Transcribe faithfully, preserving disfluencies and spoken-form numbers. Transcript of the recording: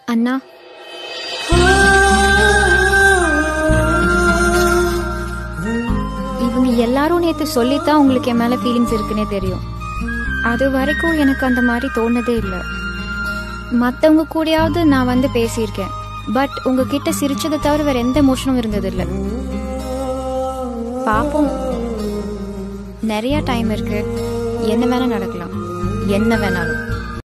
அண்ணா, இவங்க எல்லாரும் நேத்து சொல்லித்தான் உங்களுக்கு என் மேல ஃபீலிங்ஸ் இருக்குன்னே தெரியும். அது வரைக்கும் எனக்கு அந்த மாதிரி தோணுதே இல்லை. மற்றவங்க கூடயாவது நான் வந்து பேசியிருக்கேன், பட் உங்ககிட்ட சிரிச்சதை தவிர வேற எந்த எமோஷனும் இருந்தது இல்லை. பாப்போம், நிறைய டைம் இருக்கு, என்ன வேணா நடக்கலாம், என்ன வேணாலும்.